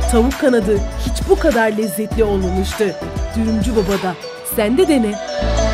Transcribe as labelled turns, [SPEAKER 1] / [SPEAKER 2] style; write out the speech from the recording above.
[SPEAKER 1] Tavuk kanadı hiç bu kadar lezzetli olmamıştı. Dürümcü Baba'da. Sen de dene.